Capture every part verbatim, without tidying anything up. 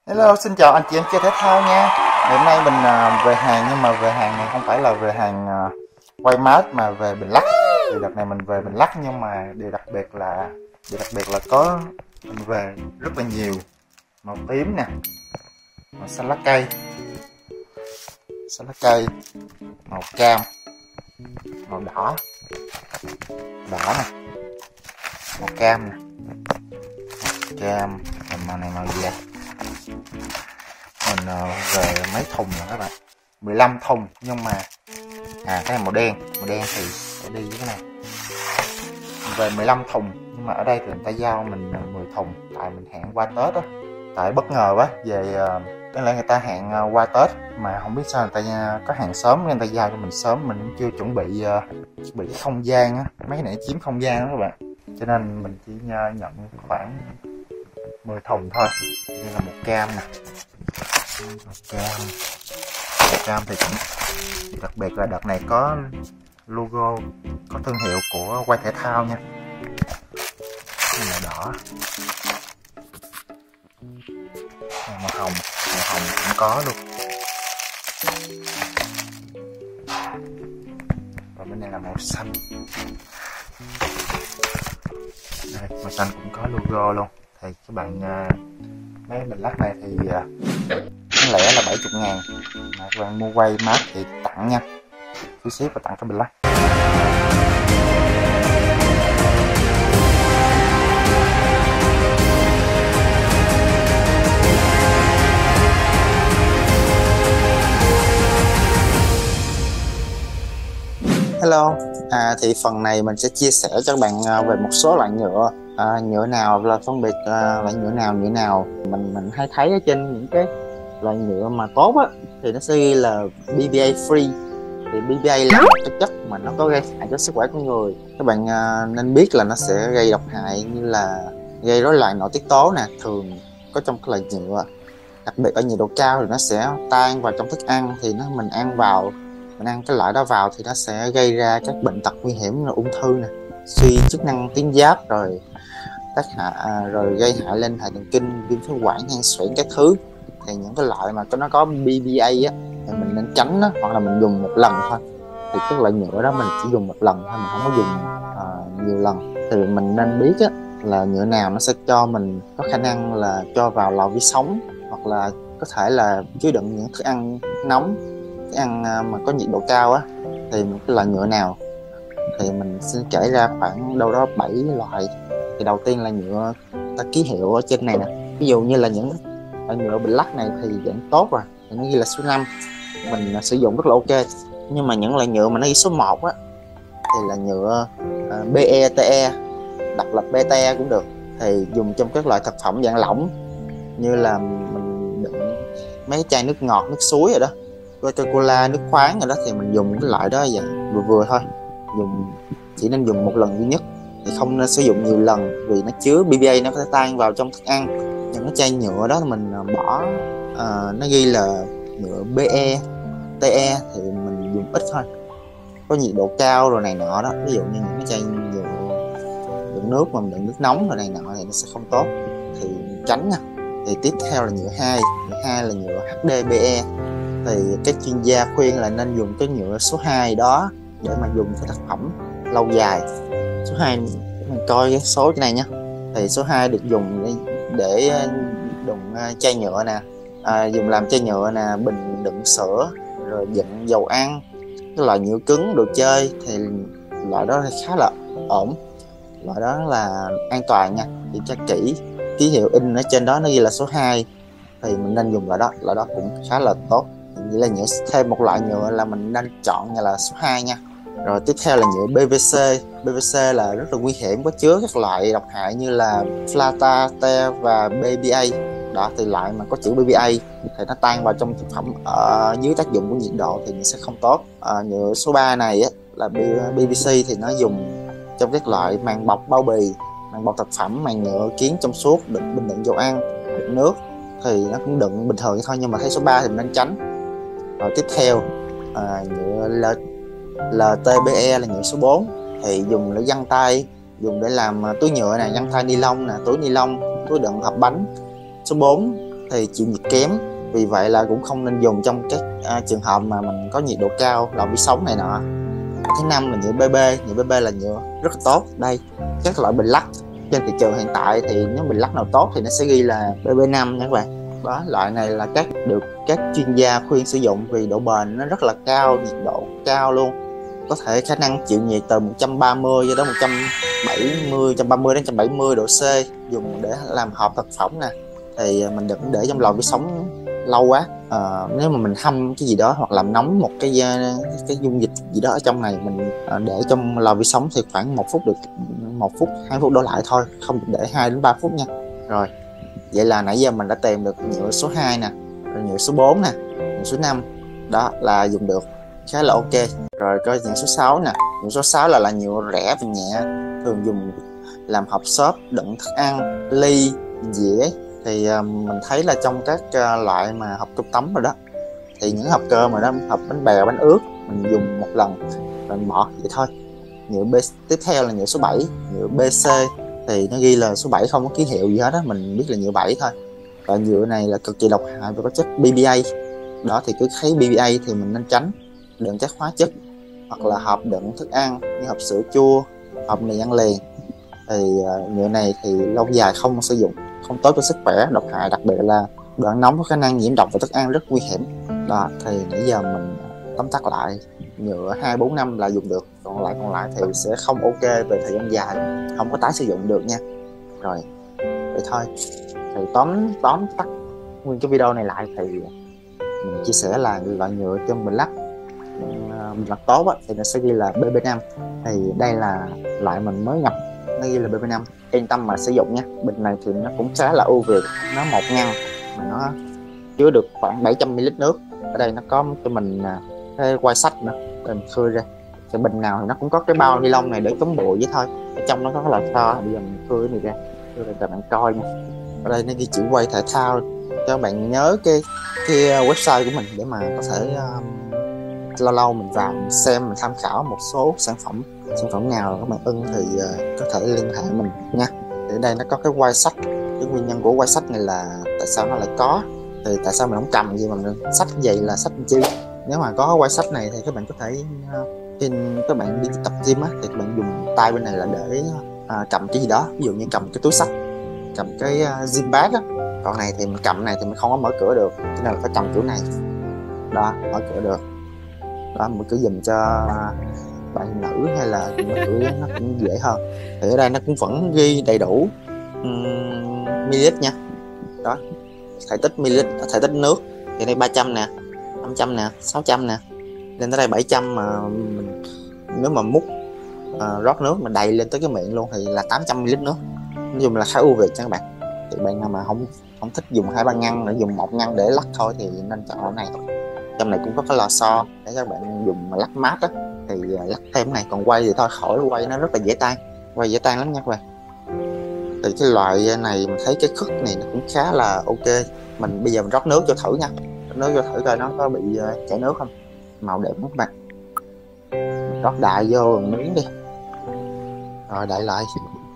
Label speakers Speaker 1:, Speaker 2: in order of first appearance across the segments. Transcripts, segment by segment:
Speaker 1: Hello, xin chào anh chị em chơi thể thao nha. Ngày hôm nay mình à, về hàng, nhưng mà về hàng này không phải là về hàng à, quay mát mà về Bình Lắc. Thì đợt này mình về Bình Lắc, nhưng mà điều đặc biệt là điều đặc biệt là có mình về rất là nhiều màu tím nè, màu xanh lá cây, xanh lá cây, màu cam, màu đỏ, đỏ nè, màu cam nè, màu cam, màu này màu gì vậy? Mình về mấy thùng rồi các bạn, mười lăm thùng, nhưng mà à cái này màu đen, màu đen thì sẽ đi với cái này. Về mười lăm thùng, nhưng mà ở đây thì người ta giao mình mười thùng, tại mình hẹn qua Tết á, tại bất ngờ quá về, có lẽ người ta hẹn qua Tết mà không biết sao người ta có hàng sớm, người ta giao cho mình sớm, mình cũng chưa chuẩn bị chuẩn bị cái không gian á, mấy cái này chiếm không gian đó các bạn, cho nên mình chỉ nhận khoảng mười thùng thôi. Đây là một cam nè, một cam, một cam thì cũng đặc biệt là đợt này có logo, có thương hiệu của quay thể thao nha. Đây là đỏ, đây màu hồng, màu hồng cũng có luôn, và bên này là màu xanh. Đây, màu xanh cũng có logo luôn. Thì các bạn mấy Bình Lắc này thì đáng lẽ là bảy mươi ngàn, mà các bạn mua quay mát thì tặng nha, phí ship và tặng cái Bình Lắc. Hello, à, thì phần này mình sẽ chia sẻ cho các bạn về một số loại nhựa. À, nhựa nào là phân biệt à, loại nhựa nào nhựa nào mình mình hay thấy ở trên những cái loại nhựa mà tốt á, thì nó sẽ ghi là bê bê a free. Thì bê bê a là một cái chất mà nó có gây hại cho sức khỏe của người. Các bạn à, nên biết là nó sẽ gây độc hại, như là gây rối loạn nội tiết tố nè, thường có trong các loại nhựa. Đặc biệt ở nhiệt độ cao thì nó sẽ tan vào trong thức ăn, thì nó mình ăn vào mình ăn cái loại đó vào thì nó sẽ gây ra các bệnh tật nguy hiểm như là ung thư nè, suy chức năng tuyến giáp, rồi tác hại à, rồi gây hại lên hệ thần kinh, viêm phế quản, hen suyễn các thứ. Thì những cái loại mà nó có bê bê a á thì mình nên tránh đó, hoặc là mình dùng một lần thôi. Thì các loại nhựa đó mình chỉ dùng một lần thôi, mình không có dùng à, nhiều lần. Thì mình nên biết á là nhựa nào nó sẽ cho mình có khả năng là cho vào lò vi sóng, hoặc là có thể là chứa đựng những thức ăn nóng, thức ăn mà có nhiệt độ cao á, thì một cái loại nhựa nào. Thì mình xin kể ra khoảng đâu đó bảy loại. Thì đầu tiên là nhựa ta ký hiệu ở trên này nè, ví dụ như là những loại nhựa Bình Lắc này thì vẫn tốt rồi, thì nó ghi là số năm, mình sử dụng rất là ok. Nhưng mà những loại nhựa mà nó ghi số một á thì là nhựa uh, bê e tê e, đọc là bê tê e cũng được, thì dùng trong các loại thực phẩm dạng lỏng, như là mình đựng mấy chai nước ngọt, nước suối rồi đó, Coca-Cola, nước khoáng rồi đó, thì mình dùng cái loại đó dạng vừa vừa thôi, dùng chỉ nên dùng một lần duy nhất, thì không nên sử dụng nhiều lần, vì nó chứa bê bê a, nó có thể tan vào trong thức ăn. Những cái chai nhựa đó mình bỏ à, nó ghi là nhựa bê e tê e thì mình dùng ít thôi, có nhiệt độ cao rồi này nọ đó. Ví dụ như những cái chai nhựa đựng nước mà mình đựng nước nóng rồi này nọ thì nó sẽ không tốt, thì tránh nha. Thì tiếp theo là nhựa hai, nhựa hai là nhựa hát đê pê e. Thì các chuyên gia khuyên là nên dùng cái nhựa số hai đó để mà dùng cho thực phẩm lâu dài. Số hai mình coi cái số cái này nhé. Thì số hai được dùng để, để đựng chai nhựa nè, à, dùng làm chai nhựa nè, bình đựng sữa, rồi đựng dầu ăn, cái loại nhựa cứng, đồ chơi, thì loại đó thì khá là ổn, loại đó là an toàn nha. Thì tra kỹ ký hiệu in ở trên đó nó ghi là số hai thì mình nên dùng loại đó, loại đó cũng khá là tốt. Vậy là nhựa, thêm một loại nhựa là mình nên chọn như là số hai nha. Rồi tiếp theo là nhựa pê vê xê. pê vê xê là rất là nguy hiểm, có chứa các loại độc hại như là Flatate và bê bê a. Đó, thì loại mà có chữ bê bê a thì nó tan vào trong thực phẩm ở dưới tác dụng của nhiệt độ thì nó sẽ không tốt. À, nhựa số ba này á, là pê vê xê, thì nó dùng trong các loại màng bọc bao bì, màng bọc thực phẩm, màng nhựa kiến trong suốt, đựng bình đựng dầu ăn, đựng nước, thì nó cũng đựng bình thường thôi, nhưng mà thấy số ba thì mình nên tránh. Rồi tiếp theo à, nhựa L, lờ tê pê e là nhựa số bốn, thì dùng để găng tay, dùng để làm túi nhựa này, găng tay ni lông nè, túi ni lông, túi đựng hộp bánh. Số bốn thì chịu nhiệt kém, vì vậy là cũng không nên dùng trong các à, trường hợp mà mình có nhiệt độ cao, lò vi sóng này nọ. Thứ năm là nhựa pê pê. Nhựa pê pê là nhựa rất là tốt. Đây, các loại bình lắc trên thị trường hiện tại thì nếu bình lắc nào tốt thì nó sẽ ghi là pê pê năm nha các bạn. Đó, loại này là các được các chuyên gia khuyên sử dụng vì độ bền nó rất là cao, nhiệt độ cao luôn, có thể khả năng chịu nhiệt từ một trăm ba mươi cho đến một trăm bảy mươi, một trăm ba mươi đến một trăm bảy mươi độ C, dùng để làm hộp thực phẩm nè. Thì mình đừng để trong lò vi sóng lâu quá. À, nếu mà mình hâm cái gì đó hoặc làm nóng một cái cái dung dịch gì đó ở trong này, mình để trong lò vi sóng thì khoảng một phút được, một phút hai phút đổ lại thôi, không được để hai đến ba phút nha. Rồi, vậy là nãy giờ mình đã tìm được nhựa số hai nè, rồi nhựa số bốn nè, nhựa số năm. Đó là dùng được khá là ok. Rồi coi nhựa số sáu nè. Nhựa số sáu là là nhựa rẻ và nhẹ, thường dùng làm hộp xốp, đựng thức ăn, ly, dĩa. Thì uh, mình thấy là trong các uh, loại mà hộp cơm tấm rồi đó, thì những hộp cơm mà đó, hộp bánh bèo, bánh ướt, mình dùng một lần rồi mình bỏ vậy thôi. Nhựa B, tiếp theo là nhựa số bảy, nhựa bê xê, thì nó ghi là số bảy, không có ký hiệu gì hết á, mình biết là nhựa bảy thôi. Và nhựa này là cực kỳ độc hại và có chất bê pê a. Đó thì cứ thấy bê pê a thì mình nên tránh. Đựng các hóa chất hoặc là hộp đựng thức ăn như hộp sữa chua, hộp mì ăn liền, thì uh, nhựa này thì lâu dài không sử dụng, không tốt cho sức khỏe, độc hại, đặc biệt là đoạn nóng có khả năng nhiễm độc và thức ăn rất nguy hiểm. Đó thì nãy giờ mình tóm tắt lại, nhựa hai bốn năm là dùng được, còn lại còn lại thì sẽ không ok về thời gian dài, không có tái sử dụng được nha. Rồi vậy thôi, thì tóm tóm tắt nguyên cái video này lại thì mình chia sẻ là loại nhựa trong bình lắc bình lắc tốt á, thì nó sẽ ghi là pê pê năm. Thì đây là loại mình mới nhập, nó ghi là pê pê năm, yên tâm mà sử dụng nha. Bình này thì nó cũng khá là ưu việt, nó một ngăn mà nó chứa được khoảng bảy trăm mi li lít nước. Ở đây nó có cho mình cái quai sách nữa để mình khơi ra. Cái bình nào thì nó cũng có cái bao ni lông này để chống bụi với thôi, ở trong nó có cái lò xo. Bây giờ mình khơi cái này ra, khơi ra cho bạn coi nha. Ở đây nó ghi chữ quay thể thao, cho bạn nhớ cái cái website của mình để mà có thể um, lâu lâu mình vào mình xem, mình tham khảo một số sản phẩm sản phẩm nào các bạn ưng thì uh, có thể liên hệ mình nha. Thì ở đây nó có cái quai sách. Cái nguyên nhân của quai sách này là tại sao nó lại có, thì tại sao mình không cầm gì mà mình sách vậy là sách chi. Nếu mà có quai sách này thì các bạn có thể uh, khi các bạn đi tập gym á, thì các bạn dùng tay bên này là để uh, cầm cái gì đó, ví dụ như cầm cái túi sách, cầm cái uh, gym bag á. Còn này thì mình cầm này thì mình không có mở cửa được, cho nên là phải cầm kiểu này. Đó, mở cửa được. Đó, mở cửa dùm cho bạn nữ hay là mở cửa nó cũng dễ hơn. Thì ở đây nó cũng vẫn ghi đầy đủ um, ml nha. Đó, thể tích ml, thể tích nước thì đây ba trăm nè, năm trăm nè, sáu trăm nè, lên tới đây bảy trăm. Mà mình nếu mà múc uh, rót nước mà đầy lên tới cái miệng luôn thì là tám trăm mi li lít nước. Nói chung là khá ưu việt cho các bạn. Thì bạn nào mà không không thích dùng hai ba ngăn, để dùng một ngăn để lắc thôi thì nên chọn cái này. Trong này cũng có cái lò xo để các bạn dùng mà lắc mát á, thì lắc thêm cái này. Còn quay thì thôi khỏi, quay nó rất là dễ tan, quay dễ tan lắm nha các bạn. Thì cái loại này mình thấy cái khức này nó cũng khá là ok. Mình bây giờ mình rót nước cho thử nha, rót nước cho thử coi nó có bị uh, chảy nước không. Màu đẹp lắm các bạn. Mình rót đại vô miếng đi, rồi đậy lại.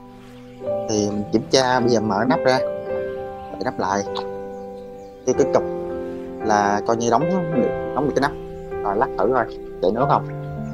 Speaker 1: Thì mình kiểm tra, bây giờ mở nắp ra, đậy nắp lại. Cái cái cục là coi như đóng đóng được cái nắp. Rồi lắc thử coi chảy nước không.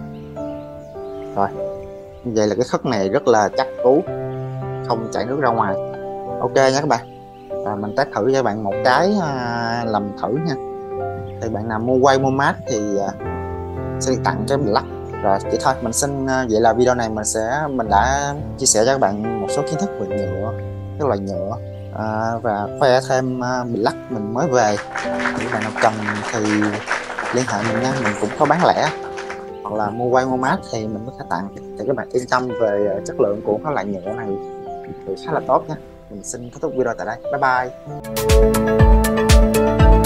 Speaker 1: Rồi vậy là cái khất này rất là chắc cú, không chảy nước ra ngoài. Ok nha các bạn. Rồi mình test thử cho các bạn một cái uh, làm thử nha. Thì bạn nào mua quay mua mát thì uh, sẽ được tặng cái bình lắc. Rồi vậy thôi, mình xin uh, vậy là video này mình sẽ mình đã chia sẻ cho các bạn một số kiến thức về nhựa, các loại nhựa, uh, và khoe thêm uh, bình lắc mình mới về. Nếu bạn nào cần thì liên hệ mình nha, mình cũng có bán lẻ, hoặc là mua quay mua mát thì mình có thể tặng. Thì các bạn yên tâm về chất lượng của các loại nhựa này thì khá là tốt nha. Mình xin kết thúc video tại đây. Bye bye.